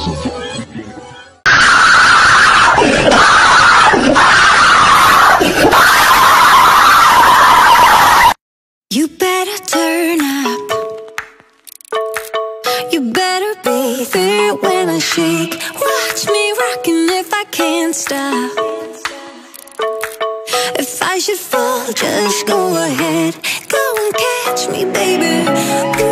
You better turn up. You better be there when I shake. Watch me rockin' if I can't stop. If I should fall, just go ahead. Go and catch me, baby.